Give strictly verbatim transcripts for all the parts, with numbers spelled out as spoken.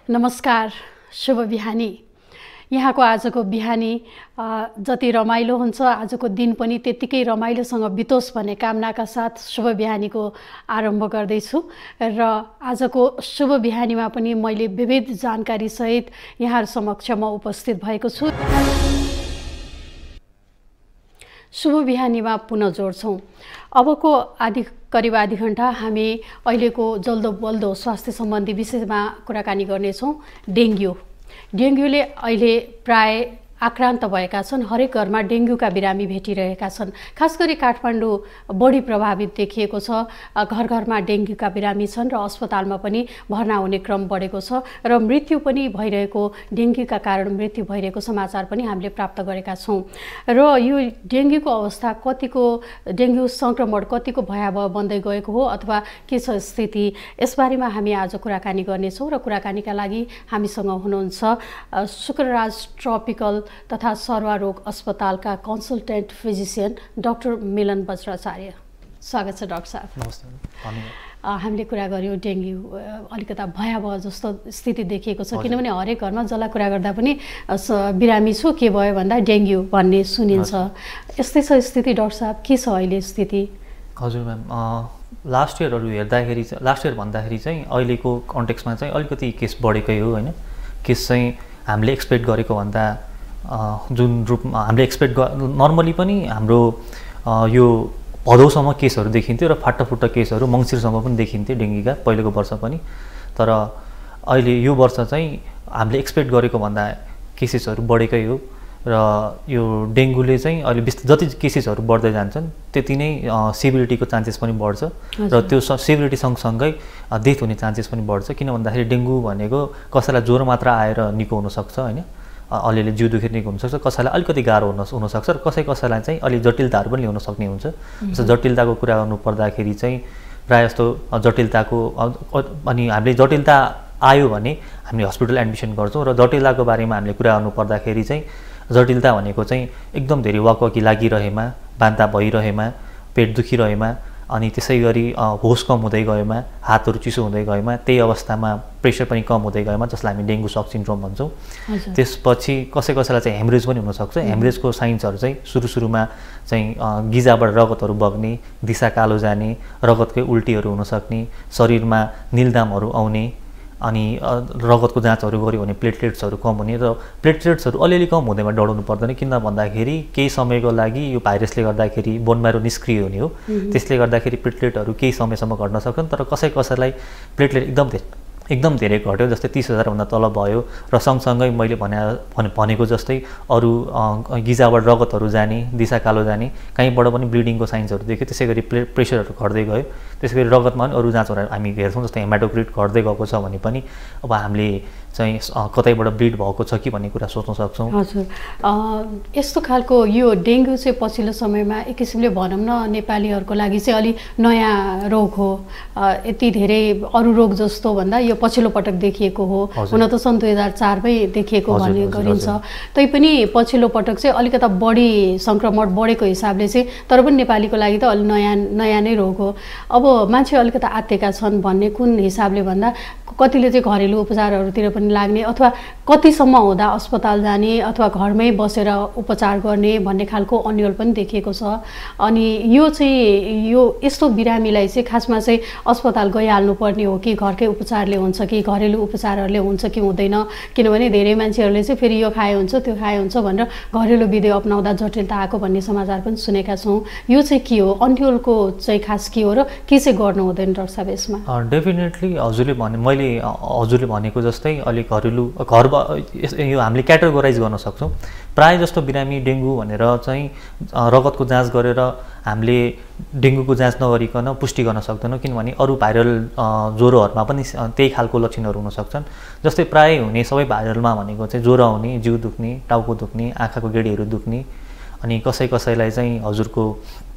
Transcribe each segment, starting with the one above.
नमस्कार, शुभ बिहानी। यहाँको आजको बिहानी जति रमाइलो हुन्छ, आजको दिन पनि त्यत्तिकै रमाइलोसँग बितोस् भन्ने कामनाका साथ शुभ बिहानीको आरम्भ गर्दैछु। र आजको शुभ बिहानीमा पनि मैले विविध जानकारी सहित यहाँहरु समक्ष म उपस्थित भएको छु। शुभ बिहानीमा पुनः जोड्छौं। अबको आदि करिब आधी घण्टा हामी अहिलेको जल्दो बल्दो स्वास्थ्य सम्बन्धी विषयमा कुराकानी गर्नेछौं। डेंगू डेंगूले अहिले प्राय आक्रान्त भएका छन्। हरेक घरमा डेंगूका बिरामी भेटिरहेका छन्। खास गरी काठमाडौँ बढी प्रभावित देखिएको छ। घर घरमा डेंगूका बिरामी छन् र अस्पतालमा पनि भर्ना हुने क्रम बढेको छ र मृत्यु पनि भइरहेको, डेंगूका कारण मृत्यु भइरहेको समाचार पनि हामीले प्राप्त गरेका छौं। र यो डेंगूको अवस्था कतिको, डेंगू संक्रमण कतिको भयावह बन्दै गएको हो अथवा के छ स्थिति, यसबारेमा हामी आज कुराकानी गर्नेछौं। र कुराकानीका लागि हामीसँग हुनुहुन्छ शुक्रराज ट्रपिकल तथा सर्वारोग अस्पतालका consultant physician doctor Milan Bajracharya. स्वागत छ डाक्टर साहब। नमस्ते। हामीले कुरा गर्यौं डेंगू अलिकता भयावह जस्तो स्थिति देखिएको छ, किनभने हरेक घरमा जसलाई कुरा गर्दा पनि बिरामी छु, के भयो भन्दा डेंगू भन्ने सुनिन्छ। यस्तै छ स्थिति डाक्टर साहब, के छ अहिले स्थिति? हजुर म्याम, लास्ट इयरहरु हेर्दाखेरि लास्ट इयर भन्दाखेरि चाहिँ अहिलेको कन्टेक्स्टमा चाहिँ अलिकति केस बढेकै हो हैन। केस चाहिँ हामीले एक्सपेक्ट गरेको भन्दा जुन रूपमा हामीले एक्सपेक्ट नर्मली पनि हाम्रो यो भदौसम्म केसहरू देखिन्थ्यो र फाटाफुट्टा केसहरू मङ्सिरसम्म पनि देखिन्थ्यो डेंगूका पहिलेको वर्ष पनि। तर अहिले यो वर्ष चाहिँ हामीले एक्सपेक्ट गरेको भन्दा केसेसहरू बढेकै हो र यो डेंगूले चाहिँ अहिले जति केसेसहरू बढ्दै जान्छन् त्यति नै सिभिरिटीको चान्सेस पनि बढ्छ र त्यो सिभिरिटी सँगसँगै डेथ हुने चान्सेस पनि बढ्छ। किन भन्दाखेरि डेंगू भनेको कसैलाई ज्वरो मात्र आएर निको हुनसक्छ हैन, अलिअलि जिउ दुखेर निको हुनसक्छ, कसैलाई अलिकति गाह्रो हुन हुनसक्छ र कसै कसैलाई चाहिँ अलि जटिलताहरू पनि ल्याउन सक्ने हुन्छ। जस्तो जटिलताको कुरा गर्नु पर्दाखेरि चाहिँ प्रायः जस्तो जटिलताको अनि हामीले जटिलता आयो भने हामीले हस्पिटल एडमिसन गर्छौँ र जटिलताको बारेमा हामीले कुरा गर्नु पर्दाखेरि चाहिँ जटिलता भनेको चाहिँ एकदम धेरै वाकवाकी लागिरहेमा, बान्ता भइरहेमा, पेट दुखिरहेमा, अनि त्यसै गरी होस कम हुँदै गएमा, हातहरू चिसो हुँदै गएमा, त्यही अवस्थामा प्रेसर पनि कम हुँदै गएमा, जसलाई हामी डेंगू सक सिन्ड्रोम भन्छौँ। त्यसपछि कसै कसैलाई चाहिँ हेमरेज पनि हुनसक्छ। हेमरेजको साइन्सहरू चाहिँ सुरु सुरुमा चाहिँ गिजाबाट रगतहरू बग्ने, दिशा कालो जाने, रगतकै उल्टीहरू हुनसक्ने, शरीरमा निलदामहरू आउने, अनि रगतको जाँचहरू गऱ्यो भने प्लेटलेट्सहरू कम हुने र प्लेटलेट्सहरू अलिअलि कम हुँदैमा डराउनु पर्दैन। किन भन्दाखेरि केही समयको लागि यो भाइरसले गर्दाखेरि बोन म्यारो निष्क्रिय हुने हो। त्यसले गर्दाखेरि प्लेटलेटहरू केही समयसम्म घट्न सक्छन्। तर कसै कसैलाई प्लेटलेट एकदम एकदम धेरै घट्यो, जस्तै तीस हजारभन्दा तल भयो र सँगसँगै मैले भने भनेको जस्तै अरू गिजाबाट रगतहरू जाने, दिशा कालो जाने, कहीँबाट पनि ब्लिडिङको साइन्सहरू देख्यो। त्यसै गरी प्ले प्रेसरहरू घट्दै गयो। त्यसै गरी रगतमा पनि अरू जाँचहरू हामी हेर्छौँ, जस्तै हेमाटोक्रिट घट्दै गएको छ भने पनि अब हामीले चाहिँ कतैबाट ब्लिड भएको छ कि भन्ने कुरा सोच्न सक्छौँ। हजुर, यस्तो खालको यो डेंगू चाहिँ पछिल्लो समयमा एक किसिमले भनौँ न नेपालीहरूको लागि चाहिँ अलि नयाँ रोग हो। यति धेरै अरू रोग जस्तो भन्दा यो पछिल्लो पटक देखिएको हो। हुन त सन् दुई हजार चारमै देखिएको भन्ने गरिन्छ, तैपनि पछिल्लो पटक चाहिँ अलिकता बढी सङ्क्रमण बढेको हिसाबले चाहिँ, तर पनि नेपालीको लागि त अलि नयाँ नयाँ नै रोग हो। अब मान्छे अलिकता आत्तेका छन् भन्ने कुन हिसाबले भन्दा कतिले चाहिँ घरेलु उपचारहरूतिर पनि लाग्ने अथवा कतिसम्म हुँदा अस्पताल जाने अथवा घरमै बसेर उपचार गर्ने भन्ने खालको अन्यल पनि देखिएको छ। अनि यो चाहिँ यो यस्तो बिरामीलाई चाहिँ खासमा चाहिँ अस्पताल गइहाल्नु पर्ने हो कि घरकै उपचारले हुन्छ कि घरेलु उपचारहरूले हुन्छ कि हुँदैन? किनभने धेरै मान्छेहरूले चाहिँ फेरि यो खाए हुन्छ त्यो खाए हुन्छ भनेर घरेलु विधि अपनाउँदा जटिलता आएको भन्ने समाचार पनि सुनेका छौँ। यो चाहिँ के हो, अन्यलको चाहिँ खास के हो र के चाहिँ गर्नु हुँदैन डाक्टर साहब यसमा? डेफिनेटली हजुरले भने मैले हजुरले भनेको जस्तै अलिक घरेलु घर यो हामीले क्याटेगोराइज गर्न सक्छौँ। प्राय जस्तो बिरामी डेंगू भनेर चाहिँ रगतको जाँच गरेर हामीले डेंगूको जाँच नगरिकन पुष्टि गर्न सक्दैनौँ, किनभने अरू भाइरल ज्वरोहरूमा पनि त्यही खालको लक्षणहरू हुन सक्छन्। जस्तै प्राय हुने सबै भाइरलमा भनेको चाहिँ ज्वरो आउने, जिउ दुख्ने, टाउको दुख्ने, आँखाको गेडीहरू दुख्ने, अनि कसै कसैलाई चाहिँ हजुरको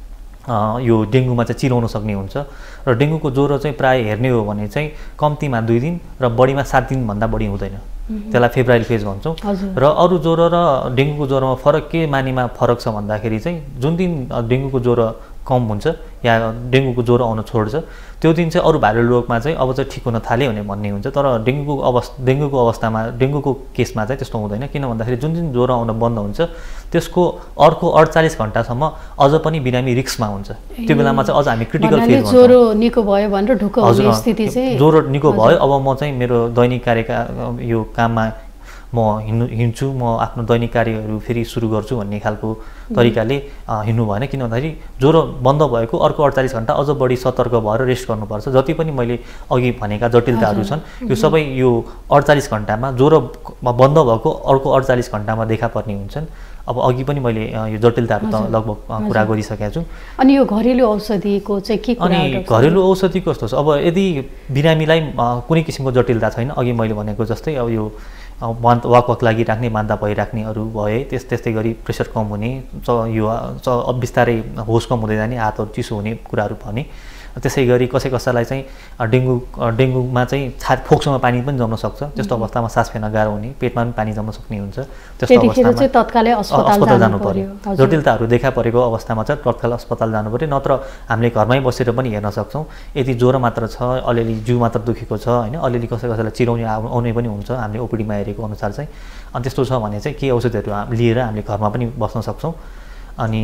यो डेंगूमा चाहिँ चिराउन सक्ने हुन्छ। र डेंगूको ज्वरो चाहिँ प्राय हेर्ने हो भने चाहिँ कम्तीमा दुई दिन र बढीमा सात दिनभन्दा बढी हुँदैन, त्यसलाई फेब्राइल फेज भन्छौँ। र अरू ज्वरो र डेंगूको ज्वरोमा फरक के मानेमा फरक छ भन्दाखेरि चाहिँ जुन दिन डेंगूको ज्वरो कम हुन्छ या डेङ्गुको ज्वरो आउन छोड्छ त्यो दिन चाहिँ अरू भाइरल रोगमा चाहिँ अब चाहिँ ठिक हुन थाल्यो भने भन्ने हुन्छ तर डेङ्गुको अवस्था डेङ्गुको अवस्थामा डेङ्गुको केसमा चाहिँ त्यस्तो हुँदैन किन भन्दाखेरि जुन दिन ज्वरो आउन बन्द हुन्छ त्यसको अर्को अडचालिस घन्टासम्म अझ पनि बिरामी रिस्कमा हुन्छ त्यो बेलामा चाहिँ अझ हामी क्रिटिकल फेज भन्छौँ ज्वरो निको भयो भनेर ढुक्क हुने स्थिति चाहिँ ज्वरो निको भयो अब म चाहिँ मेरो दैनिक कार्यका यो काममा म हिँड्नु हिँड्छु म आफ्नो दैनिक कार्यहरू फेरि सुरु गर्छु भन्ने खालको तरिकाले हिँड्नु भएन किन भन्दाखेरि ज्वरो बन्द भएको अर्को अडचालिस घन्टा अझ बढी सतर्क भएर रेस्ट गर्नुपर्छ जति पनि मैले अघि भनेका जटिलताहरू छन् यो सबै यो अडचालिस घन्टामा ज्वरो बन्द भएको अर्को अडचालिस घन्टामा देखा पर्ने हुन्छन् अब अघि पनि मैले यो जटिलताहरू त लगभग कुरा गरिसकेको छु अनि यो घरेलु औषधिको चाहिँ के कुरा अनि घरेलु औषधि कस्तो छ अब यदि बिरामीलाई कुनै किसिमको जटिलता छैन अघि मैले भनेको जस्तै अब यो वाक वाक लागिराख्ने मान्दा भइराख्नेहरू भए त्यस त्यस्तै गरी प्रेसर कम हुने यो बिस्तारै होस कम हुँदै जाने हातहरू चिसो हुने कुराहरू भने त्यसै गरी कसै कसैलाई चाहिँ डेङ्गु डेङ्गुमा चाहिँ छा फोक्सोमा पानी पनि जम्न सक्छ त्यस्तो अवस्थामा सास फेर्न गाह्रो हुने पेटमा पनि पानी जम्न सक्ने हुन्छ त्यस्तो अवस्थामा तत्कालै अस्पताल जानु पर्यो जटिलताहरू देखा परेको अवस्थामा चाहिँ तत्काल अस्पताल जानु पर्यो नत्र हामीले घरमै बसेर पनि हेर्न सक्छौँ यदि ज्वरो मात्र छ अलिअलि जिउ मात्र दुखेको छ होइन अलिअलि कसै कसैलाई चिराउने आउने पनि हुन्छ हामीले ओपिडीमा हेरेको अनुसार चाहिँ अनि त्यस्तो छ भने चाहिँ के औषधिहरू लिएर हामीले घरमा पनि बस्न सक्छौँ अनि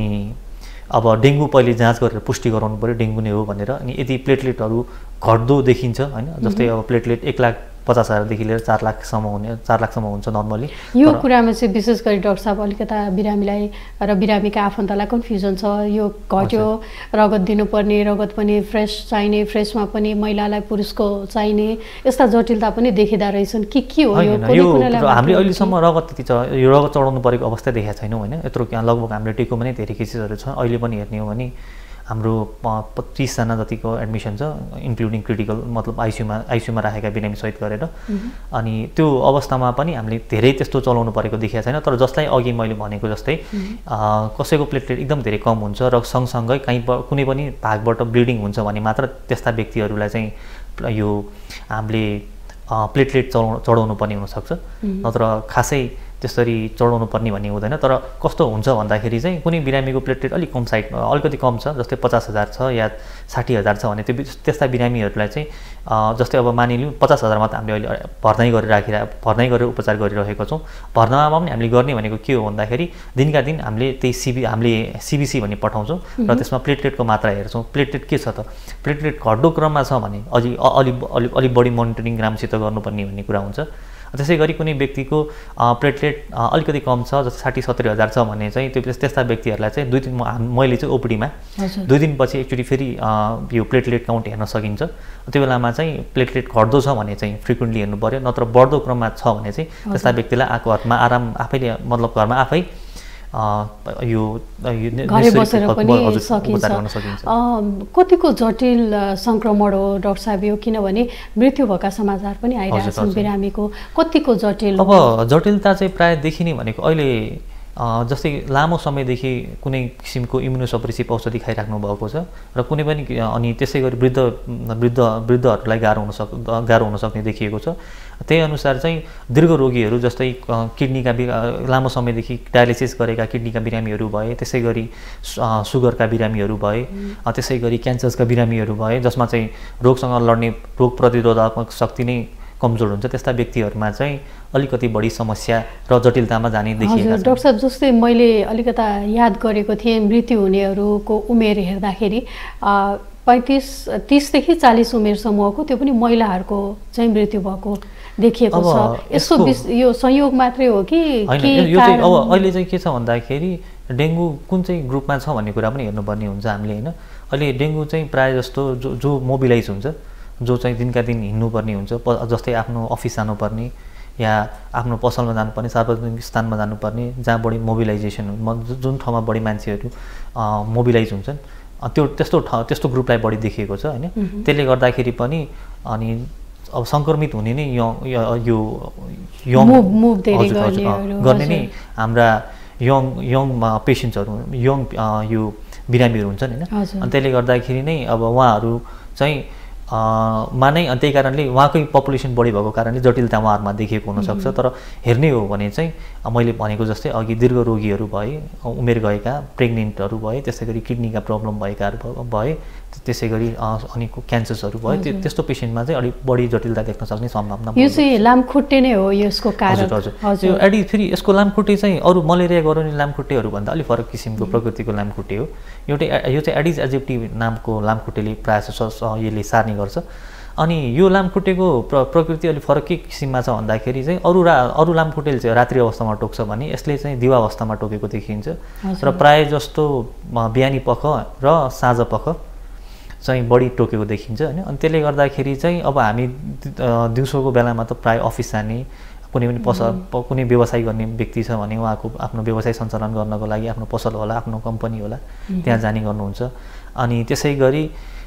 अब डेङ्गु पहिले जाँच गरेर पुष्टि गराउनु पर्यो डेङ्गु नै हो भनेर अनि यदि प्लेटलेटहरू घट्दो देखिन्छ होइन जस्तै अब प्लेटलेट एक लाख पचास हजारदेखि लिएर चार लाखसम्म हुने चार लाखसम्म हुन्छ नर्मली यो कुरामा चाहिँ विशेष गरी डाक्टर साहब अलिकता बिरामीलाई र बिरामीका आफन्तलाई कन्फ्युजन छ यो घट्यो रगत दिनुपर्ने रगत पनि फ्रेस चाहिने फ्रेसमा पनि महिलालाई पुरुषको चाहिने यस्ता जटिलता पनि देखिँदा रहेछन् के के हो यो हामीले अहिलेसम्म रगत त्यति यो रगत चढाउनु परेको अवस्था देखेका छैनौँ होइन यत्रो लगभग हामीले टेकोमा नै धेरै केसेसहरू छ अहिले पनि हेर्ने हो भने हाम्रो पच्चिसजना जतिको एडमिसन छ इन्क्लुडिङ क्रिटिकल मतलब आइसियुमा आइसियुमा राखेका बिरामी सहित गरेर अनि त्यो अवस्थामा पनि हामीले धेरै त्यस्तो चलाउनु परेको देखेको छैन तर जसलाई अघि मैले भनेको जस्तै कसैको प्लेटलेट एकदम धेरै कम हुन्छ र सँगसँगै कहीँ कुनै पनि भागबाट ब्लिडिङ हुन्छ भने मात्र त्यस्ता व्यक्तिहरूलाई चाहिँ यो हामीले प्लेटलेट चढाउनु चढाउनु पर्ने हुनसक्छ नत्र खासै त्यसरी चढाउनु पर्ने भन्ने हुँदैन तर कस्तो हुन्छ भन्दाखेरि चाहिँ कुनै बिरामीको प्लेटलेट अलिक कम साइड अलिकति कम छ जस्तै पचास हजार छ या साठी हजार छ भने त्यो त्यस्ता बिरामीहरूलाई चाहिँ जस्तै अब मानिलिउँ पचास हजारमा त हामीले अहिले भर्ना गरेर राखिरह भर्ना गरेर उपचार गरिरहेको छौँ भर्नामा पनि हामीले गर्ने भनेको के हो भन्दाखेरि दिनका दिन हामीले त्यही सिबी हामीले सिबिसी भन्ने पठाउँछौँ र त्यसमा प्लेटलेटको मात्रा हेर्छौँ प्लेटलेट के छ त प्लेटलेट घट्दो क्रममा छ भने अझै अलि अलि अलिक बढी मोनिटरिङ राम्रोसित गर्नुपर्ने भन्ने कुरा हुन्छ त्यसै गरी कुनै व्यक्तिको प्लेटलेट अलिकति कम छ जस्तै साठी सत्तरी हजार छ भने चाहिँ त्यो त्यस्ता व्यक्तिहरूलाई चाहिँ दुई दिन मैले चाहिँ ओपिडीमा दुई दिनपछि एकचोटि फेरि यो प्लेटलेट काउन्ट हेर्न सकिन्छ त्यो बेलामा चाहिँ प्लेटलेट घट्दो छ भने चाहिँ फ्रिक्वेन्टली हेर्नु पर्यो नत्र बढ्दो क्रममा छ भने चाहिँ त्यस्ता व्यक्तिलाई आएको घरमा आराम आफैले मतलब घरमा आफै यो घरै बसेर पनि सकिन्छ कतिको जटिल सङ्क्रमण हो डाक्टर साहब यो किनभने मृत्यु भएका समाचार पनि आइरहेका छन् बिरामीको कतिको जटिल अब जटिलता चाहिँ प्रायः देखिने भनेको अहिले जस्तै लामो समयदेखि कुनै किसिमको इम्युनोसप्रेसिभ औषधि खाइराख्नु भएको छ र कुनै पनि अनि त्यसै गरी वृद्ध वृद्ध वृद्धहरूलाई गाह्रो हुन सक् गाह्रो हुन सक्ने देखिएको छ त्यही अनुसार चाहिँ दीर्घ रोगीहरू जस्तै किडनीका लामो समयदेखि डायलिसिस गरेका किडनीका बिरामीहरू भए त्यसै गरी सुगरका बिरामीहरू भए त्यसै गरी क्यान्सरका बिरामीहरू भए जसमा चाहिँ रोगसँग लड्ने रोग प्रतिरोधक शक्ति नै कमजोर हुन्छ त्यस्ता व्यक्तिहरूमा चाहिँ अलिकति बढी समस्या र जटिलतामा जाने देखिएको छ डाक्टर साहब जस्तै मैले अलिकता याद गरेको थिएँ मृत्यु हुनेहरूको उमेर हेर्दाखेरि पैँतिस तिसदेखि चालिस उमेर समूहको त्यो पनि महिलाहरूको चाहिँ मृत्यु भएको देखिएको छ यसो यो संयोग मात्रै हो कि यो चाहिँ अब अहिले चाहिँ के छ भन्दाखेरि डेङ्गु कुन चाहिँ ग्रुपमा छ भन्ने कुरा पनि हेर्नुपर्ने हुन्छ हामीले होइन अहिले डेङ्गु चाहिँ प्रायः जस्तो जो जो मोबिलाइज हुन्छ जो चाहिँ दिनका दिन हिँड्नुपर्ने हुन्छ जस्तै आफ्नो अफिस जानुपर्ने या आफ्नो पसलमा जानुपर्ने सार्वजनिक स्थानमा जानुपर्ने जहाँ बढी मोबिलाइजेसन जुन ठाउँमा बढी मान्छेहरू मोबिलाइज हुन्छन् त्यो त्यस्तो ठाउँ त्यस्तो ग्रुपलाई बढी देखिएको छ होइन त्यसले गर्दाखेरि पनि अनि अब सङ्क्रमित हुने नै यो यङ गर्ने नै हाम्रा यङ यङ पेसेन्ट्सहरू यङ यो बिरामीहरू हुन्छन् होइन अनि त्यसले गर्दाखेरि नै अब उहाँहरू चाहिँ मा नै अनि त्यही कारणले उहाँकै पपुलेसन बढी भएको कारणले जटिलता उहाँहरूमा देखिएको हुनसक्छ। तर हेर्ने हो भने चाहिँ मैले भनेको जस्तै अघि दीर्घ रोगीहरू भए, उमेर गएका प्रेग्नेन्टहरू भए, त्यसै गरी किडनीका प्रब्लम भएकाहरू भए, त्यसै गरी अनि क्यान्सर्सहरू भयो, त्यो त्यस्तो पेसेन्टमा चाहिँ अलिक बढी जटिलता देख्न सक्ने सम्भावना। यो चाहिँ लामखुट्टे नै हो यसको कारण? हजुर हजुर। यो एडी फेरि यसको लामखुट्टे चाहिँ अरू मलेरिया गराउने लामखुट्टेहरू भन्दा अलिक फरक किसिमको प्रकृतिको लामखुट्टे हो। एउटै यो चाहिँ एडिस एजिप्टी नामको लामखुट्टेले प्रायः यसले सार्ने गर्छ। अनि यो लामखुट्टेको प्र प्रकृति अलिक फरकै किसिममा छ भन्दाखेरि चाहिँ अरू रा अरू लामखुट्टेले चाहिँ रात्रि अवस्थामा टोक्छ भने यसले चाहिँ दिवा अवस्थामा टोकेको देखिन्छ। र प्रायः जस्तो बिहानी पख र साँझ पख चाहिँ बढी टोकेको देखिन्छ हैन। अनि त्यसले गर्दाखेरि चाहिँ अब हामी दिउँसोको बेलामा त प्रायः अफिस जाने, कुनै पनि पसल कुनै व्यवसाय गर्ने व्यक्ति छ भने उहाँको आफ्नो व्यवसाय सञ्चालन गर्नको लागि आफ्नो पसल होला, आफ्नो कम्पनी होला, त्यहाँ जाने गर्नुहुन्छ। अनि त्यसै गरी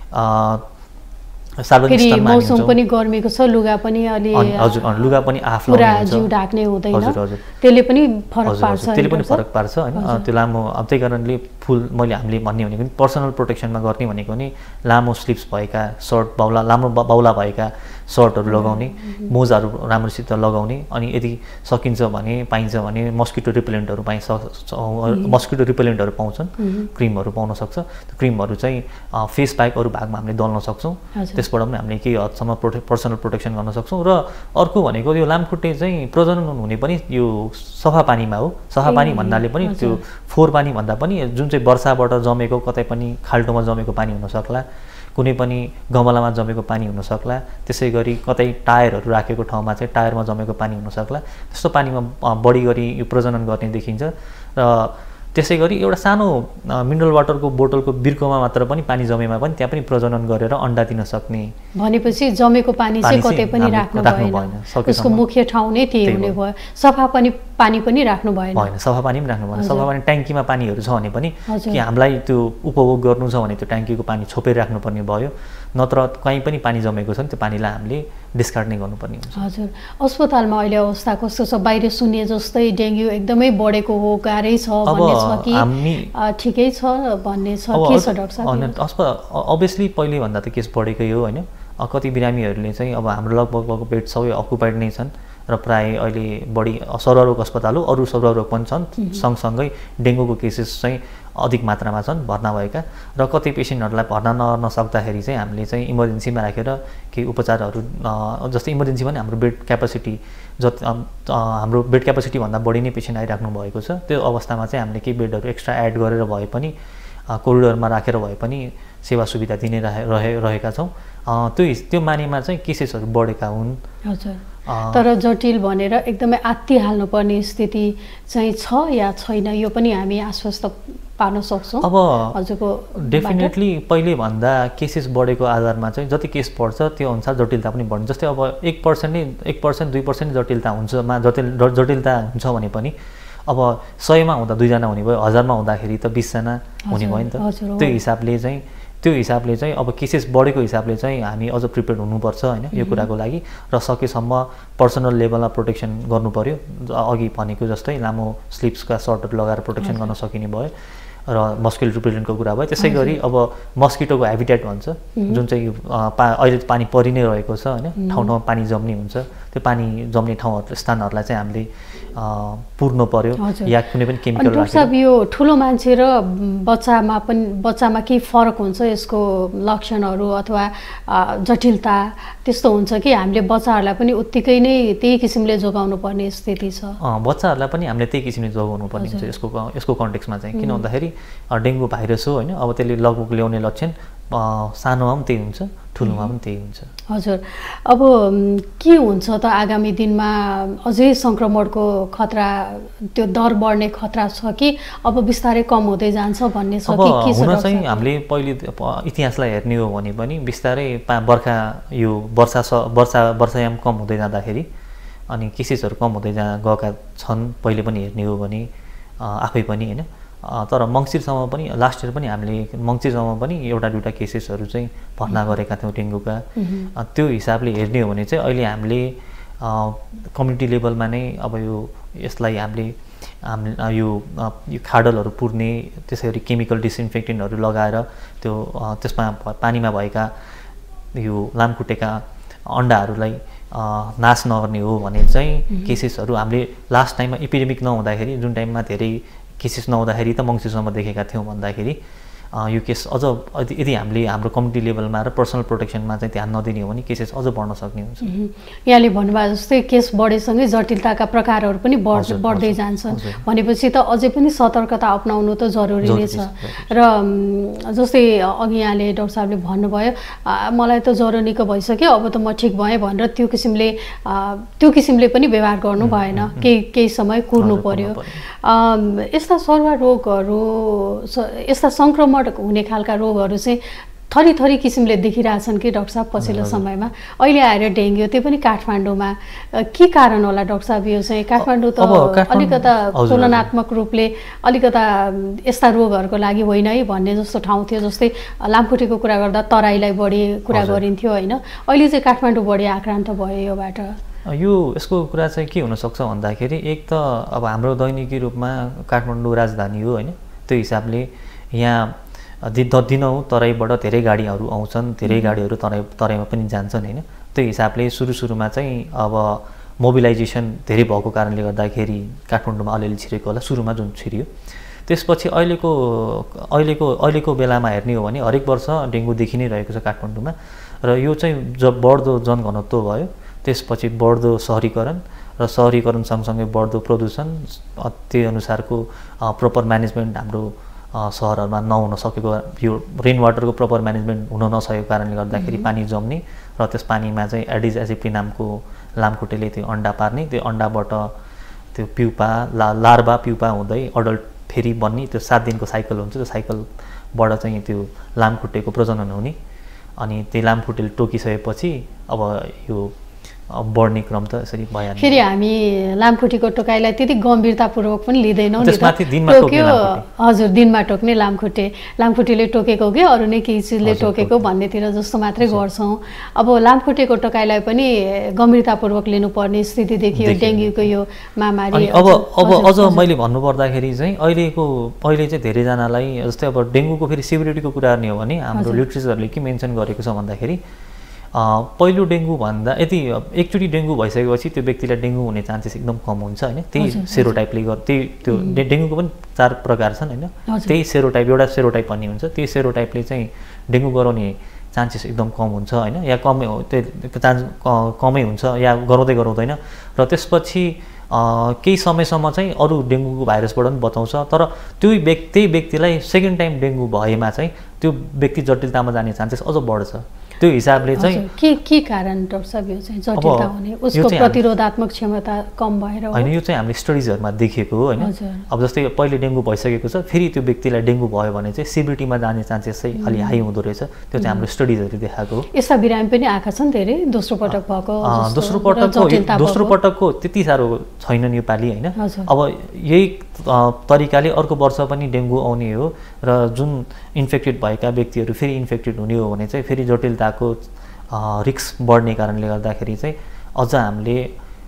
सार्वजनिक स्थानमा मौसम पनि गर्मीको छ, लुगा पनि अलि हजुर लुगा पनि आफू पुरा जिउ ढाक्ने हुँदैन, हजुर हजुर त्यसले पनि फरक पार्छ। त्यसले पनि फरक पार्छ हैन। त्यो लामो अब त्यही कारणले फुल मैले हामीले भन्ने भनेको नि पर्सनल प्रोटेक्सनमा गर्ने भनेको नि लामो स्लिप्स भएका सर्ट, बाउला लामो बाउला भएका सर्टहरू लगाउने, मोजाहरू राम्रोसित लगाउने, अनि यदि सकिन्छ भने पाइन्छ भने मस्किटो रिपेलेन्टहरू पाइन्छ, मस्किटो रिपेलेन्टहरू पाउँछन्, क्रिमहरू पाउन सक्छ। त्यो क्रिमहरू चाहिँ फेस बाहेक अरू भागमा हामीले दल्न सक्छौँ। त्यसबाट पनि हामीले केही हदसम्म प्रोटे पर्सनल प्रोटेक्सन गर्न सक्छौँ। र अर्को भनेको यो लामखुट्टे चाहिँ प्रजनन हुने पनि यो सफा पानीमा हो। सफा पानी भन्नाले पनि त्यो फोहोर पानी भन्दा पनि जुन चाहिँ वर्षाबाट जमेको, कतै पनि खाल्टोमा जमेको पानी हुनसक्ला, कुनै पनि गमलामा जमेको पानी हुनसक्ला, त्यसै गरी कतै टायरहरू राखेको ठाउँमा चाहिँ टायरमा जमेको पानी हुनसक्ला। त्यस्तो पानीमा बढी गरी यो प्रजनन गर्ने देखिन्छ। र त्यसै गरी एउटा सानो मिनरल वाटरको बोतलको बिर्कोमा मात्र पनि पानी जमेमा पनि त्यहाँ पनि प्रजनन गरेर अन्डा दिन सक्ने। भनेपछि जमेको पानी चाहिँ कतै पनि राख्नु भएन, उसको मुख्य ठाउँ नै त्यही हुने भयो। सफा पनि पानी पनि राख्नु भएन भएन सफा पानी पनि राख्नु भएन। सफा पानी ट्याङ्कीमा पानीहरू छ भने पनि कि हामीलाई त्यो उपभोग गर्नु छ भने त्यो ट्याङ्कीको पानी छोपेर राख्नुपर्ने भयो, नत्र कहीँ पनि पानी जमेको छ भने त्यो पानीलाई हामीले डिस्कार्ड नै गर्नुपर्ने हुन्छ। हजुर, अस्पतालमा अहिले अवस्था कस्तो छ? बाहिर सुने जस्तै डेङ्गु एकदमै बढेको हो, गाह्रै छ भन्ने छ कि ठिकै छ भन्ने छ, के छ डाक्टर साहब? अस्पताल अभियसली पहिले भन्दा त केस बढेकै हो हैन। कति बिरामीहरूले चाहिँ अब हाम्रो लगभग लगभग बेड सबै अकुपाइड नै छन् र प्रायः अहिले बढी सर्वरोग अस्पताल हो, अरू सर्वरोग पनि छन्, सँगसँगै डेङ्गुको केसेस चाहिँ अधिक मात्रामा छन् भर्ना भएका। र कति पेसेन्टहरूलाई भर्ना नगर्न सक्दाखेरि चाहिँ हामीले चाहिँ इमर्जेन्सीमा राखेर केही उपचारहरू, जस्तै इमर्जेन्सी पनि हाम्रो बेड क्यापासिटी जति हाम्रो बेड क्यापासिटी भन्दा बढी नै पेसेन्ट आइराख्नु भएको छ। त्यो अवस्थामा चाहिँ हामीले केही बेडहरू एक्स्ट्रा एड गरेर भए पनि कोरिडोरमा राखेर भए पनि सेवा सुविधा दिने रहे रहेका छौँ। त्यो त्यो मानेमा चाहिँ केसेसहरू बढेका हुन्। हजुर, तर जटिल भनेर एकदमै आत्तिहाल्नुपर्ने स्थिति चाहिँ छ या छैन, यो पनि हामी आश्वस्त पार्न सक्छौँ? अब हजुरको डेफिनेटली पहिले भन्दा केसेस बढेको आधारमा चाहिँ जति केस बढ्छ त्यो अनुसार जटिलता पनि बढ्छ। जस्तै अब एक पर्सेन्ट नै एक पर्सेन्ट दुई पर्सेन्ट जटिलता हुन्छ मा जटिल जटिलता हुन्छ भने पनि अब सयमा हुँदा दुईजना हुने भयो, हजारमा हुँदाखेरि त बिसजना हुने भयो नि त। त्यो हिसाबले चाहिँ त्यो हिसाबले चाहिँ अब केसेस बढेको हिसाबले चाहिँ हामी अझ प्रिपेयर हुनुपर्छ हैन यो कुराको लागि। र सकेसम्म पर्सनल लेभलमा प्रोटेक्सन गर्नु पर्यो। अघि भनेको जस्तै लामो स्लिप्सका सर्टहरू लगाएर प्रोटेक्सन गर्न सकिने भयो र मस्किटो रिपेलेन्टको कुरा भयो। त्यसै गरी अब मस्किटोको हेबिटेट भन्छ, जुन चाहिँ पा अहिले पानी परि नै रहेको छ हैन, ठाउँ ठाउँमा पानी जम्ने हुन्छ, त्यो पानी जम्ने ठाउँहरू स्थानहरूलाई चाहिँ हामीले पुर्नु पर्यो या कुनै पनि केमिकल राखेर। डाक्टर साहब, यो ठुलो मान्छे र बच्चामा पनि बच्चामा के फरक हुन्छ? यसको लक्षणहरू अथवा जटिलता त्यस्तो हुन्छ कि हामीले बच्चाहरूलाई पनि उत्तिकै नै त्यही किसिमले जोगाउनु पर्ने स्थिति छ? बच्चाहरूलाई पनि हामीले त्यही किसिमले जोगाउनु पर्ने हुन्छ यसको यसको कन्टेक्स्टमा चाहिँ। किन भन्दाखेरि डेङ्गु भाइरस हो हैन, अब त्यसले लगभग ल्याउने लक्षण सानोमा पनि त्यही हुन्छ, ठुलोमा पनि त्यही हुन्छ। हजुर, अब के हुन्छ त आगामी दिनमा? अझै सङ्क्रमणको खतरा, त्यो दर बढ्ने खतरा छ कि अब बिस्तारै कम हुँदै जान्छ भन्ने छ कि के छ? हुन चाहिँ हामीले पहिले इतिहासलाई हेर्ने हो भने पनि बिस्तारै बर्खा यो वर्षा वर्षा वर्षायाम कम हुँदै जाँदाखेरि अनि केसेसहरू कम हुँदै जा गएका छन् पहिले पनि हेर्ने हो भने आफै पनि हैन। तर मङ्सिरसम्म पनि लास्ट इयर पनि हामीले मङ्सिरसम्म पनि एउटा दुईवटा केसेसहरू चाहिँ भर्ना गरेका थियौँ डेङ्गुका। त्यो हिसाबले हेर्ने हो भने चाहिँ अहिले हामीले कम्युनिटी लेभलमा नै अब यो यसलाई हामीले हामी यो यो खाडलहरू पुर्ने, त्यसै गरी केमिकल डिसइन्फेक्टेन्टहरू लगाएर त्यो त्यसमा पानीमा भएका यो लामखुट्टेका अन्डाहरूलाई नाश नगर्ने हो भने चाहिँ केसेसहरू हामीले लास्ट टाइममा एपिडेमिक नहुँदाखेरि जुन टाइममा धेरै केसेस नहुँदाखेरि त मङ्सिरसम्म देखेका थियौँ भन्दाखेरि यो केस अझ यदि हामीले हाम्रो कम्युनिटी लेभलमा र पर्सनल प्रोटेक्सनमा चाहिँ ध्यान नदिने हो भने केसेस अझ बढ्न सक्ने हुन्छ। यहाँले भन्नुभयो जस्तै केस बढेसँगै जटिलताका प्रकारहरू पनि बढ बढ्दै जान्छन् भनेपछि त अझै पनि सतर्कता अपनाउनु त जरुरी नै छ। र जस्तै अघि यहाँले डाक्टर साहबले भन्नुभयो मलाई त ज्वरो निको भइसक्यो अब त म ठिक भएँ भनेर त्यो किसिमले त्यो किसिमले पनि व्यवहार गर्नु भएन, केही केही समय कुर्नु पर्यो। यस्ता सर्वा रोगहरू यस्ता सङ्क्रमण हुने खालका रोगहरू चाहिँ थरी थरी किसिमले देखिरहेछन् कि डाक्टर साहब पछिल्लो समयमा। अहिले आएर डेङ्गु त्यो पनि काठमाडौँमा के कारण होला डाक्टर साहब? यो चाहिँ काठमाडौँ त अलिकता तुलनात्मक रूपले अलिकता यस्ता रोगहरूको लागि होइन है भन्ने जस्तो ठाउँ थियो। जस्तै लामखुट्टेको कुरा गर्दा तराईलाई बढी कुरा गरिन्थ्यो होइन, अहिले चाहिँ काठमाडौँ बढी आक्रान्त भयो योबाट। यो यसको कुरा चाहिँ के हुनसक्छ भन्दाखेरि एक त अब हाम्रो दैनिकी रूपमा काठमाडौँ राजधानी हो होइन, त्यो हिसाबले यहाँ दिनहुँ तराईबाट धेरै गाडीहरू आउँछन्, धेरै गाडीहरू तराई तराईमा पनि जान्छन् होइन। त्यो हिसाबले सुरु सुरुमा चाहिँ अब मोबिलाइजेसन धेरै भएको कारणले गर्दाखेरि काठमाडौँमा अलिअलि छिरेको होला सुरुमा जुन छिरियो। त्यसपछि अहिलेको अहिलेको अहिलेको बेलामा हेर्ने हो भने हरेक वर्ष डेङ्गु देखि नै रहेको छ काठमाडौँमा। र यो चाहिँ जब बढ्दो जनघनत्व भयो त्यसपछि बढ्दो सहरीकरण र सहरीकरण सँगसँगै बढ्दो प्रदूषण, त्यही अनुसारको प्रपर म्यानेजमेन्ट हाम्रो सहरहरूमा नहुन सकेको, यो रेन वाटरको प्रपर म्यानेजमेन्ट हुन नसकेको कारणले गर्दाखेरि पानी जम्ने र त्यस पानीमा चाहिँ एडिस एजिप्टी नामको लामखुट्टेले त्यो अन्डा पार्ने, त्यो अन्डाबाट त्यो प्युपा ला लार्भा प्युपा हुँदै अडल्ट फेरि बन्ने, त्यो सात दिनको साइकल हुन्छ। त्यो साइकलबाट चाहिँ त्यो लामखुट्टेको प्रजनन हुने, अनि त्यो लामखुट्टेले टोकिसकेपछि अब यो बढ्ने क्रम त यसरी भइहाल्छ। फेरि हामी लामखुट्टेको टोकाइलाई त्यति गम्भीरतापूर्वक पनि लिँदैनौँ नि त। टोक्यो हजुर, दिनमा टोक्ने लामखुट्टे, लामखुट्टेले टोकेको कि अरू नै केही चिजले टोकेको भन्नेतिर जस्तो मात्रै गर्छौँ। अब लामखुट्टेको टोकाइलाई पनि गम्भीरतापूर्वक लिनुपर्ने स्थिति देखियो डेङ्गुको यो महामारी। अब अब अझ मैले भन्नुपर्दाखेरि चाहिँ अहिलेको अहिले चाहिँ धेरैजनालाई जस्तै अब डेङ्गुको फेरि सिभिरिटीको कुरा गर्ने हो भने हाम्रो लिटरेचरले के मेन्सन गरेको छ भन्दाखेरि पहिलो डेङ्गु भन्दा यदि एकचोटि डेङ्गु भइसकेपछि त्यो व्यक्तिलाई डेङ्गु हुने चान्सेस एकदम कम हुन्छ होइन। त्यही सेरोटाइपले गर्दा त्यही त्यो डेङ्गुको पनि चार प्रकार छन् होइन, त्यही सेरोटाइप एउटा सेरोटाइप भन्ने हुन्छ, त्यही सेरोटाइपले चाहिँ डेङ्गु गराउने चान्सेस एकदम कम हुन्छ होइन, या कमै त्यो चान्स कमै हुन्छ या गराउँदै गराउँदैन। र त्यसपछि केही समयसम्म चाहिँ अरू डेङ्गुको भाइरसबाट पनि बचाउँछ। तर त्यो व्यक्ति त्यही व्यक्तिलाई सेकेन्ड टाइम डेङ्गु भएमा चाहिँ त्यो व्यक्ति जटिलतामा जाने चान्सेस अझ बढ्छ। त्यो हिसाबले चाहिँ के के कारण डाक्टर साहब यो चाहिँ जटिलता हुने, उसको प्रतिरोधात्मक क्षमता कम भएर होइन? यो चाहिँ हामीले स्टडिजहरूमा देखेको हो होइन। अब जस्तै पहिले डेङ्गु भइसकेको छ, फेरि त्यो व्यक्तिलाई डेङ्गु भयो भने चाहिँ सिभिरिटीमा जाने चान्सेस चाहिँ अलि हाई हुँदो रहेछ। त्यो चाहिँ हाम्रो स्टडिजहरूले देखाएको हो। यस्ता बिरामी पनि आएका छन् धेरै दोस्रो पटक भएको? दोस्रो पटकको दोस्रो पटकको त्यति साह्रो छैन नेपाली होइन। अब यही तरिकाले अर्को वर्ष पनि डेङ्गु आउने हो र जुन इन्फेक्टेड भएका व्यक्तिहरू फेरि इन्फेक्टेड हुने हो भने चाहिँ फेरि जटिलताको रिस्क बढ्ने कारणले गर्दाखेरि चाहिँ अझ हामीले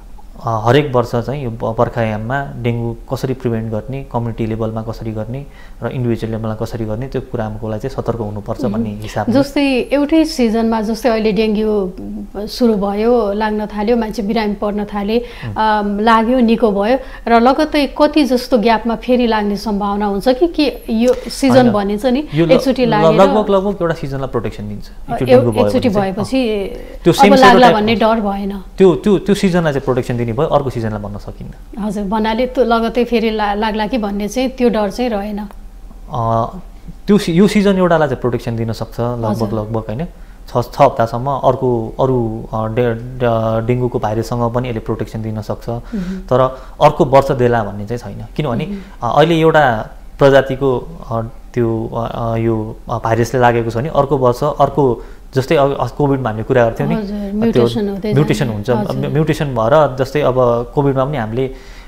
हरेक वर्ष चाहिँ यो बर्खायाममा डेङ्गु कसरी प्रिभेन्ट गर्ने, कम्युनिटी लेभलमा कसरी गर्ने र इन्डिभिजुअल लेभलमा कसरी गर्ने त्यो कुराको लागि चाहिँ सतर्क हुनुपर्छ भन्ने हिसाबले। जस्तै एउटै सिजनमा जस्तै अहिले डेङ्गु सुरु भयो, लाग्न थाल्यो, मान्छे बिरामी पर्न थाले, लाग्यो, निको भयो र लगत्तै कति जस्तो ग्यापमा फेरि लाग्ने सम्भावना हुन्छ कि के यो सिजन भनिन्छ नि एकचोटि लागेर लगभग लगभग एउटा सिजनलाई प्रोटेक्सन दिन्छ। एकचोटि भएपछि अब लाग्ला भन्ने डर भएन, त्यो त्यो त्यो सिजनलाई चाहिँ प्रोटेक्सन दिने भयो, अर्को सिजनलाई भन्न सकिन्न। हजुर, भन्नाले त्यो लगतै फेरि लाग्ला कि भन्ने चाहिँ त्यो डर चाहिँ रहेन। त्यो यो सिजन एउटालाई चाहिँ प्रोटेक्सन दिन सक्छ लगभग लगभग होइन, छ छ हप्तासम्म। अर्को अरू डेङ्गुको भाइरससँग पनि यसले प्रोटेक्सन दिन सक्छ, तर अर्को वर्ष देला भन्ने चाहिँ छैन। किनभने अहिले एउटा प्रजातिको त्यो यो भाइरसले लागेको छ भने अर्को वर्ष अर्को, जस्तै अब कोभिडमा हामीले कुरा गर्थ्यौँ नि, त्यो म्युटेसन हुन्छ, म्युटेसन भएर जस्तै अब कोभिडमा पनि हामीले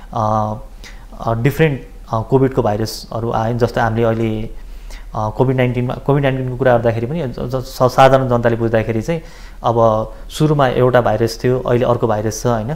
डिफ्रेन्ट कोभिडको भाइरसहरू आए। जस्तै हामीले अहिले कोभिड नाइन्टिनमा कोभिड नाइन्टिनको कुरा गर्दाखेरि पनि साधारण जनताले बुझ्दाखेरि चाहिँ अब सुरुमा एउटा भाइरस थियो, अहिले अर्को भाइरस छ होइन,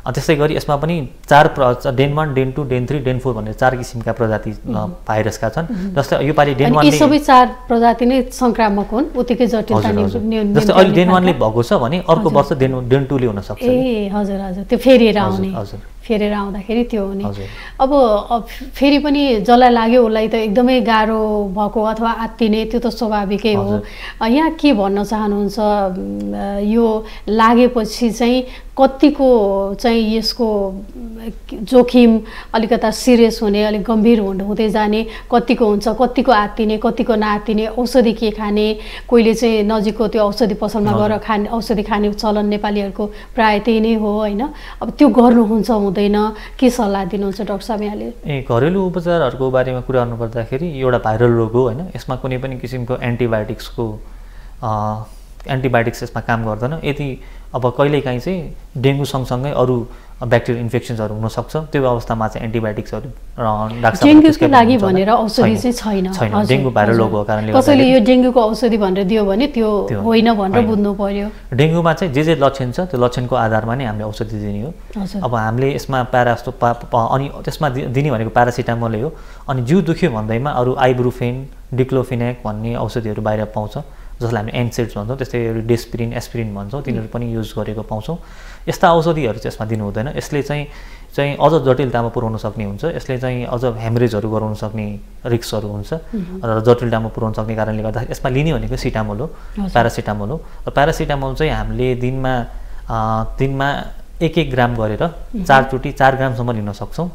त्यसै गरी यसमा पनि चार DEN one DEN two DEN three DEN four भनेर चार किसिमका प्रजाति भाइरसका छन्। जस्तै यो पालि डेन वान सबै चार प्रजाति नै संक्रामक हुन्, उत्तिकै जटिलता जस्तै अहिले डेन वानले भएको छ भने अर्को वर्ष डेन डेन टूले हुन सक्छ। ए हजुर हजुर त्यो फेरिएर आउने हजुर फेरेर आउँदाखेरि त्यो हुने। अब फेरि पनि जसलाई लाग्यो उसलाई त एकदमै गाह्रो भएको अथवा आत्तिने त्यो त स्वाभाविकै हो। यहाँ के भन्न चाहनुहुन्छ यो लागेपछि चाहिँ कतिको चाहिँ यसको जोखिम अलिकता सिरियस हुने, अलिक गम्भीर हुँदै जाने, कतिको हुन्छ, कतिको आत्तिने, कतिको नआत्तिने, औषधि के खाने, कोहीले चाहिँ नजिकको त्यो औषधि पसलमा गएर खाने औषधि खाने चलन नेपालीहरूको प्राय त्यही नै हो होइन। अब त्यो गर्नुहुन्छ हुँदैन, के सल्लाह दिनुहुन्छ डाक्टर साहब यहाँले? ए घरेलु उपचारहरूको बारेमा कुरा गर्नुपर्दाखेरि एउटा भाइरल रोग हो होइन, यसमा कुनै पनि किसिमको एन्टिबायोटिक्सको एन्टिबायोटिक्स यसमा काम गर्दैन। यदि अब कहिलेकाहीँ चाहिँ डेङ्गु सँगसँगै अरू ब्याक्टेरियल इन्फेक्सन्सहरू हुनसक्छ, त्यो अवस्थामा चाहिँ एन्टिबायोटिक्सहरू डेङ्गुको लागि भनेर औषधि चाहिँ छैन। छैन डेङ्गु भाइरल रोग भएको कारणले कसैले यो डेङ्गुको औषधि भनेर दियो भने त्यो होइन भनेर बुझ्नु पर्यो। डेङ्गुमा चाहिँ जे जे लक्षण छ त्यो लक्षणको आधारमा नै हामीले औषधि दिने हो। अब हामीले यसमा प्यारा जस्तो अनि त्यसमा दिने भनेको प्यारासिटामोलै हो। अनि जिउ दुख्यो भन्दैमा अरू आइब्रुफेन, डिक्लोफिनेक भन्ने औषधिहरू बाहिर पाउँछ, जसलाई हामी एन्सेड्स भन्छौँ, त्यस्तै डेस्पिरिन, एस्पिरिन भन्छौँ, तिनीहरू पनि युज गरेको पाउँछौँ। यस्ता औषधिहरू चाहिँ यसमा दिनु हुँदैन। यसले चाहिँ चाहिँ अझ जटिलतामा पुर्याउन सक्ने हुन्छ। यसले चाहिँ अझ हेमरेजहरू गराउन सक्ने रिस्कहरू हुन्छ र जटिलतामा पुर्याउन सक्ने कारणले गर्दा यसमा लिने भनेको सिटामोल हो, प्यारासिटामोल हो। र प्यारासिटामोल चाहिँ हामीले दिनमा दिनमा एक एक ग्राम गरेर चारचोटि चार ग्रामसम्म लिन सक्छौँ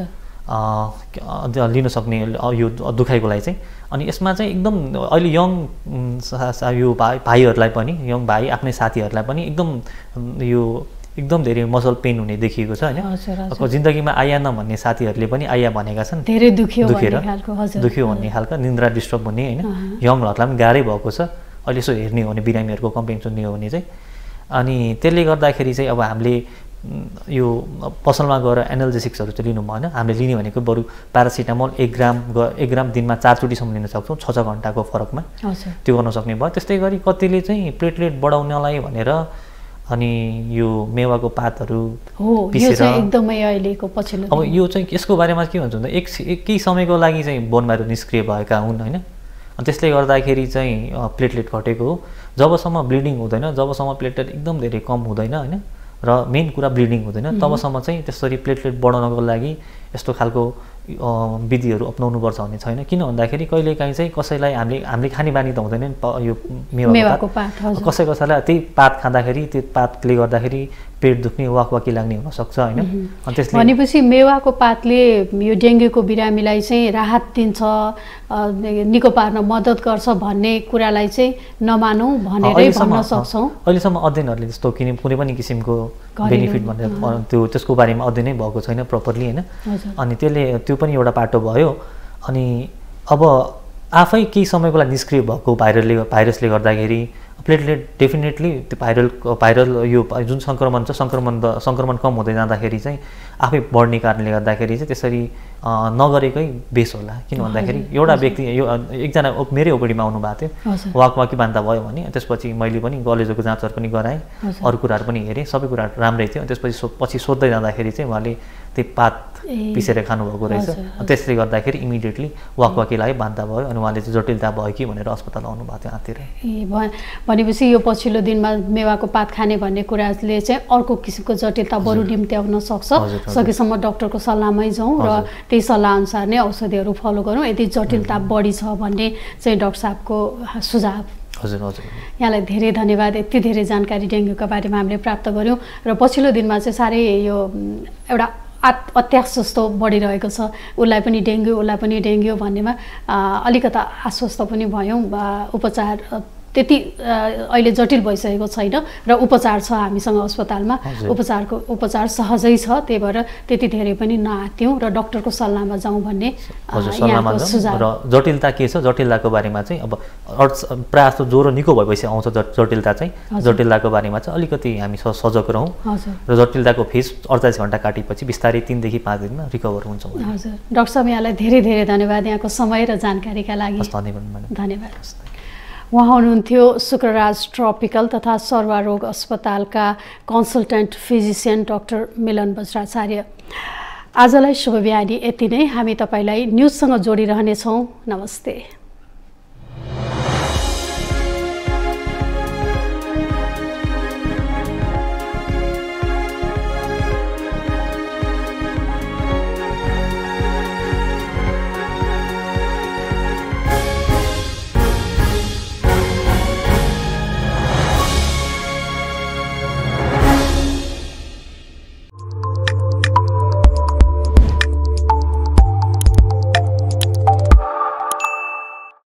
लिन सक्ने यो दुखाइको लागि चाहिँ। अनि यसमा चाहिँ एकदम अहिले यङ यो भाइ भाइहरूलाई पनि यङ भाइ आफ्नै साथीहरूलाई पनि एकदम यो एकदम धेरै मसल पेन हुने देखिएको छ होइन। जिन्दगीमा आया नभन्ने साथीहरूले पनि आया भनेका छन्, धेरै दुख्यो दुखेर दुख्यो भन्ने खालको निन्द्रा डिस्टर्ब हुने होइन। यङहरूलाई पनि गाह्रै भएको छ अहिले यसो हेर्ने हो भने, बिरामीहरूको कम्प्लेन सुन्ने हो भने चाहिँ। अनि त्यसले गर्दाखेरि चाहिँ अब हामीले यो पसलमा गएर एनाल्जेसिक्सहरू चाहिँ लिनु भएन। हामीले लिने भनेको बरु प्यारासिटामोल एक ग्राम एक ग्राम दिनमा चारचोटिसम्म लिन सक्छौँ, छ छ घन्टाको फरकमा त्यो गर्न सक्ने भयो। त्यस्तै गरी कतिले चाहिँ प्लेटलेट बढाउनलाई भनेर अनि यो मेवाको पातहरू पिसेर एकदमै अहिलेको पछिल्लो अब यो चाहिँ यसको बारेमा के भन्छ भन्दा एक केही समयको लागि चाहिँ बोन म्यारो निष्क्रिय भएका हुन् होइन। अनि त्यसले गर्दाखेरि चाहिँ प्लेटलेट घटेको हो। जबसम्म ब्लिडिङ हुँदैन, जबसम्म प्लेटलेट एकदम धेरै कम हुँदैन होइन, र मेन कुरा ब्लिडिङ हुँदैन, तबसम्म चाहिँ त्यसरी प्लेटलेट बढाउनको लागि यस्तो खालको विधिहरू अपनाउनुपर्छ भन्ने छैन। किन भन्दाखेरि कहिलेकाहीँ चाहिँ कसैलाई हामीले हामीले खाने बानी त हुँदैन यो मेवाको पात, कसै कसैलाई त्यही पात खाँदाखेरि त्यो पातले गर्दाखेरि पेट दुख्ने, वाकवाकी लाग्ने हुनसक्छ होइन। अनि त्यसले भनेपछि मेवाको पातले यो डेङ्गुको बिरामीलाई चाहिँ राहत दिन्छ, निको पार्न मद्दत गर्छ भन्ने कुरालाई चाहिँ नमानौँ भनेरै भन्न सक्छौँ। अहिलेसम्म अध्ययनहरूले त्यस्तो किन कुनै पनि किसिमको बेनिफिट भनेर त्यो त्यसको बारेमा अध्ययनै भएको छैन प्रपरली होइन। अनि त्यसले त्यो पनि एउटा पाटो भयो। अनि अब आफै केही समयको लागि निष्क्रिय भएको भाइरलले भाइरसले गर्दाखेरि प्लेटलेट डेफिनेटली त्यो भाइरल भाइरल यो जुन सङ्क्रमण छ सङ्क्रमण सङ्क्रमण कम हुँदै जाँदाखेरि चाहिँ आफै बढ्ने कारणले गर्दाखेरि चाहिँ त्यसरी नगरेकै बेस होला। किन भन्दाखेरि एउटा व्यक्ति यो एकजना मेरै ओपिडीमा आउनु भएको थियो, वाकवाकी बान्ता भयो भने त्यसपछि मैले पनि गलेजोको जाँचहरू पनि गराएँ, अरू कुराहरू पनि हेरेँ, सबै कुरा राम्रै थियो। त्यसपछि पछि सोध्दै जाँदाखेरि चाहिँ उहाँले त्यो पात पिसेर खानुभएको रहेछ। त्यसले गर्दाखेरि इमिडिएटली वाकवाकी लागि बान्ता भयो अनि उहाँले चाहिँ जटिलता भयो कि भनेर अस्पताल आउनु भएको थियो हातेर। ए भनेपछि यो पछिल्लो दिनमा मेवाको पात खाने भन्ने कुराले चाहिँ अर्को किसिमको जटिलता बरु निम्त्याउन सक्छ। सकेसम्म डाक्टरको सल्लाहमै जाउँ र त्यही सल्लाह अनुसार नै औषधिहरू फलो गरौँ यदि जटिलता बढी छ भन्ने चाहिँ डाक्टर साहबको सुझाव। हजुर हजुर यहाँलाई धेरै धन्यवाद। यति धेरै जानकारी डेङ्गुका बारेमा हामीले प्राप्त गऱ्यौँ र पछिल्लो दिनमा चाहिँ साह्रै यो एउटा अत्यास जस्तो बढिरहेको छ, उसलाई पनि डेङ्गु उसलाई पनि डेङ्गु भन्नेमा अलिकता आश्वस्त पनि भयौँ। उपचार त्यति अहिले जटिल भइसकेको छैन र उपचार छ हामीसँग अस्पतालमा, उपचारको उपचार सहजै छ, त्यही भएर त्यति धेरै पनि नआत्यौँ र डाक्टरको सल्लाहमा जाउँ भन्ने सल्लाहमा जाउँ। र जटिलता के छ जटिलताको बारेमा चाहिँ अब प्रायः जस्तो ज्वरो निको भएपछि आउँछ जटिलता चाहिँ, जटिलताको बारेमा चाहिँ अलिकति हामी सजग रहौँ र जटिलताको फेज अडचालिस घन्टा काटेपछि बिस्तारै तिनदेखि पाँच दिनमा रिकभर हुन्छौँ। हजुर डाक्टर साहब यहाँलाई धेरै धेरै धन्यवाद यहाँको समय र जानकारीका लागि। धन्यवाद। धन्यवाद। उहाँ हुनुहुन्थ्यो शुक्रराज ट्रपिकल तथा सर्वारोग अस्पतालका consultant physician doctor Milan Bajracharya. आजलाई शुभ बिहानी यति नै। हामी तपाईलाई न्युजसँग जोडिरहनेछौँ। नमस्ते।